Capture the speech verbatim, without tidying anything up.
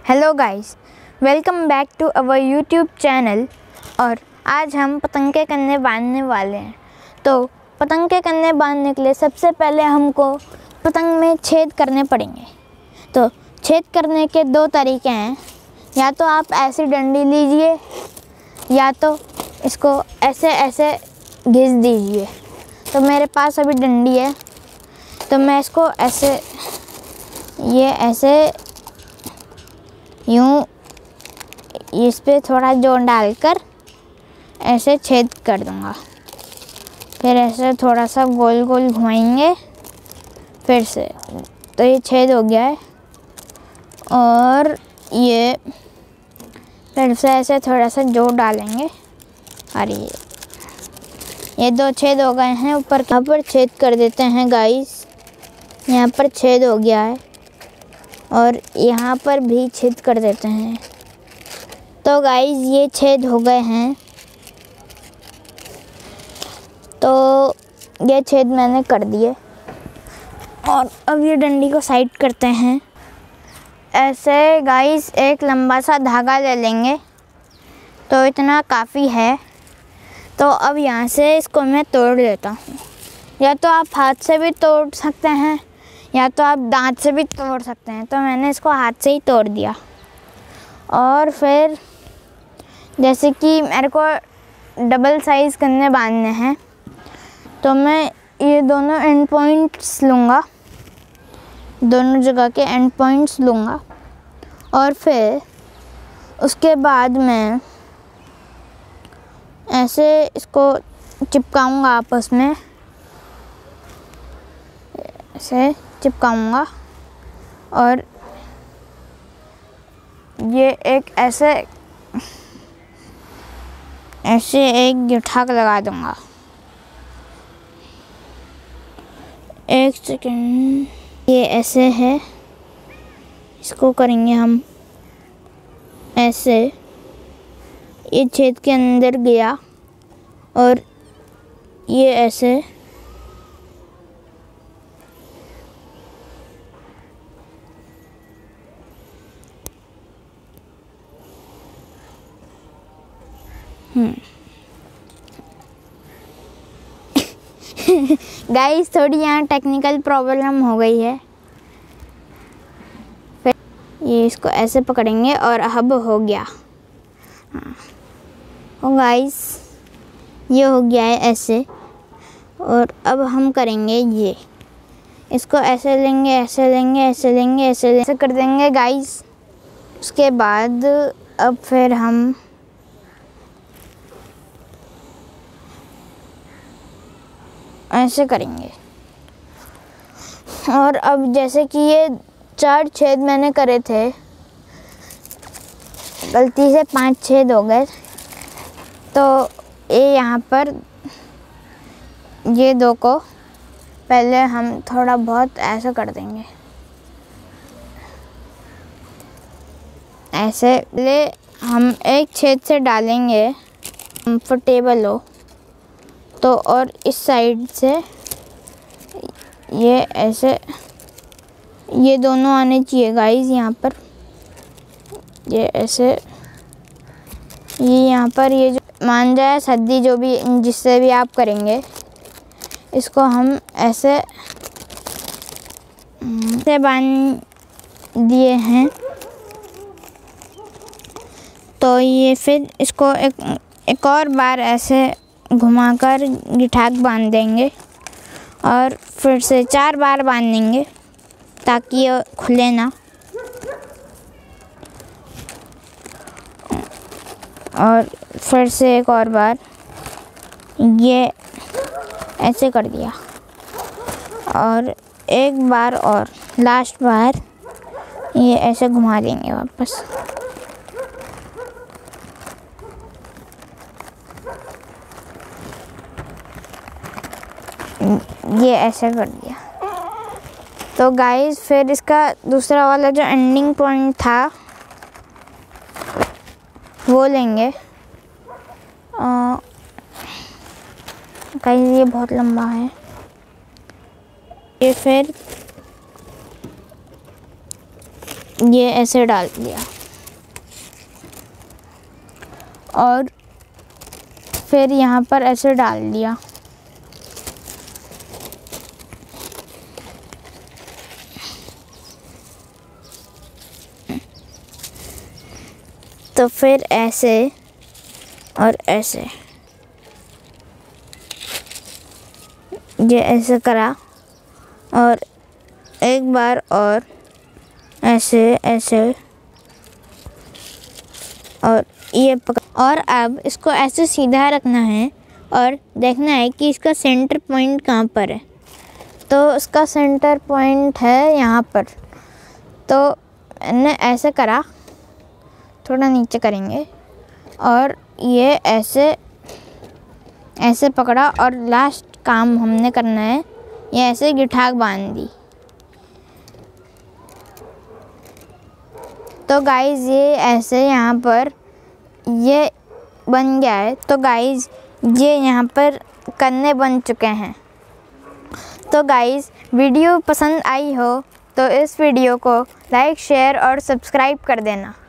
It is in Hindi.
Hello guys, welcome back to our YouTube channel. और आज हम पतंग के कन्ने बांधने वाले हैं। तो पतंग के कन्ने बांधने के लिए सबसे पहले हमको पतंग में छेद करने पड़ेंगे। तो छेद करने के दो तरीके हैं, या तो आप ऐसी डंडी लीजिए या तो इसको ऐसे ऐसे घिस दीजिए। तो मेरे पास अभी डंडी है तो मैं इसको ऐसे ये ऐसे यूँ इस पे थोड़ा जोर डालकर ऐसे छेद कर दूँगा। फिर ऐसे थोड़ा सा गोल गोल घुमाएंगे फिर से, तो ये छेद हो गया है। और ये फिर से ऐसे थोड़ा सा जोर डालेंगे और ये ये दो छेद हो गए हैं। ऊपर यहाँ पर छेद कर देते हैं गाइस। यहाँ पर छेद हो गया है और यहाँ पर भी छेद कर देते हैं। तो गाइस ये छेद हो गए हैं। तो ये छेद मैंने कर दिए और अब ये डंडी को साइड करते हैं। ऐसे गाइस एक लंबा सा धागा ले लेंगे, तो इतना काफ़ी है। तो अब यहाँ से इसको मैं तोड़ लेता हूँ। या तो आप हाथ से भी तोड़ सकते हैं या तो आप दांत से भी तोड़ सकते हैं। तो मैंने इसको हाथ से ही तोड़ दिया। और फिर जैसे कि मेरे को डबल साइज़ कन्ने बांधने हैं, तो मैं ये दोनों एंड पॉइंट्स लूँगा, दोनों जगह के एंड पॉइंट्स लूँगा। और फिर उसके बाद मैं ऐसे इसको चिपकाऊँगा आपस में, ऐसे चिपकाऊँगा। और ये एक ऐसे ऐसे एक गिठाक लगा दूँगा। एक सेकेंड, ये ऐसे है, इसको करेंगे हम ऐसे। ये छेद के अंदर गया और ये ऐसे हम्म गाइस थोड़ी यहाँ टेक्निकल प्रॉब्लम हो गई है। फिर ये इसको ऐसे पकड़ेंगे और अब हो गया। हाँ तो गाइस ये हो गया है ऐसे। और अब हम करेंगे ये, इसको ऐसे लेंगे ऐसे लेंगे ऐसे लेंगे ऐसे लेंगे ऐसे कर देंगे गाइस। उसके बाद अब फिर हम ऐसे करेंगे। और अब जैसे कि ये चार छेद मैंने करे थे, गलती से पांच छेद हो गए। तो ये यहाँ पर ये दो को पहले हम थोड़ा बहुत ऐसा कर देंगे, ऐसे ले हम एक छेद से डालेंगे कंफर्टेबल हो तो। और इस साइड से ये ऐसे ये दोनों आने चाहिए गाइस। यहाँ पर ये ऐसे ये यहाँ पर ये जो मान जाए सद्दी, जो भी जिससे भी आप करेंगे, इसको हम ऐसे से बांध दिए हैं। तो ये फिर इसको एक एक और बार ऐसे घुमाकर गिठाक बांध देंगे और फिर से चार बार बांधेंगे ताकि ये खुले ना। और फिर से एक और बार ये ऐसे कर दिया और एक बार और लास्ट बार ये ऐसे घुमा देंगे वापस। ये ऐसे कर दिया। तो गाइस फिर इसका दूसरा वाला जो एंडिंग पॉइंट था वो लेंगे। गाइस ये बहुत लंबा है। ये फिर ये ऐसे डाल दिया। और फिर यहाँ पर ऐसे डाल दिया। तो फिर ऐसे और ऐसे, ये ऐसे करा और एक बार और ऐसे ऐसे और ये पकड़, और अब इसको ऐसे सीधा रखना है और देखना है कि इसका सेंटर पॉइंट कहाँ पर है। तो इसका सेंटर पॉइंट है यहाँ पर। तो मैंने ऐसे करा, थोड़ा नीचे करेंगे और ये ऐसे ऐसे पकड़ा और लास्ट काम हमने करना है, ये ऐसे गिठाक बांध दी। तो गाइज़ ये ऐसे यहाँ पर ये बन गया है। तो गाइज़ ये यहाँ पर कन्ने बन चुके हैं। तो गाइज़ वीडियो पसंद आई हो तो इस वीडियो को लाइक, शेयर और सब्सक्राइब कर देना।